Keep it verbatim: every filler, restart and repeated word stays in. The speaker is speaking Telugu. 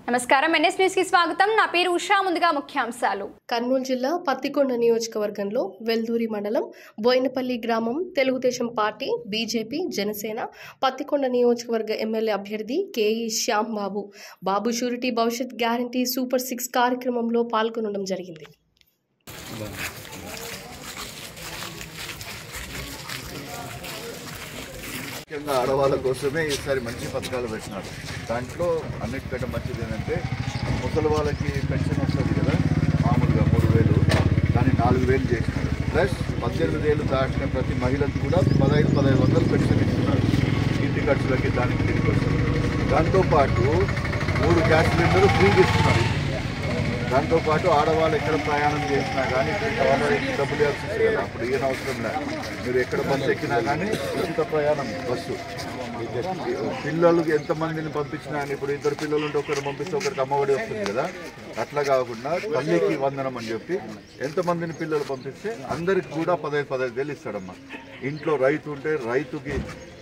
నమస్కారం ఎన్ఎస్ న్యూస్ కి స్వాగతం నా పేరు ఉషా ముందుగా ముఖ్యాంశాలు కర్నూలు జిల్లా పత్తికొండ నియోజకవర్గంలో వెల్దూరి మండలం బోయినపల్లి గ్రామం తెలుగుదేశం పార్టీ బీజేపీ జనసేన పత్తికొండ నియోజకవర్గ ఎమ్మెల్యే అభ్యర్థి కేఈ శ్యాంబాబు బాబు షూరిటీ భవిష్యత్ గ్యారంటీ సూపర్ సిక్స్ కార్యక్రమంలో పాల్గొనడం జరిగింది. ముఖ్యంగా ఆడవాళ్ళ కోసమే ఈసారి మంచి పథకాలు పెట్టినారు. దాంట్లో అన్నిటికంటే మంచిది ఏంటంటే ముసలి వాళ్ళకి పెన్షన్ వస్తుంది కదా, మామూలుగా మూడు వేలు కానీ నాలుగు వేలు చేసినారు. ప్లస్ పద్దెనిమిది ఏళ్ళు దాటిన ప్రతి మహిళకు కూడా పదహైదు పదహైదు వందలు పెన్షన్ ఇస్తున్నారు. ఇంటి ఖర్చులకి దానికి దీనికి వస్తుంది. దాంతోపాటు మూడు గ్యాస్ సిలిండర్లు ఫ్రీగా ఇస్తున్నారు. దాంతోపాటు ఆడవాళ్ళు ఎక్కడ ప్రయాణం చేసినా కానీ వాళ్ళకి డబ్బులు ఇవ్వాల్సి వస్తుంది కదా, అప్పుడు ఏం అవసరం లేదు. మీరు ఎక్కడ బస్సు ఎక్కినా కానీ ఉచిత ప్రయాణం బస్సు. పిల్లలకి ఎంతమందిని పంపించినా కానీ ఇప్పుడు ఇద్దరు పిల్లలు ఉంటే ఒకరు పంపిస్తే ఒకరికి అమ్మఒడి వస్తుంది కదా, అట్లా కాకుండా తల్లికి వందనం అని చెప్పి ఎంతమందిని పిల్లలు పంపిస్తే అందరికి కూడా పదహైదు పదహైదు వేలు ఇస్తాడమ్మా. ఇంట్లో రైతు ఉంటే రైతుకి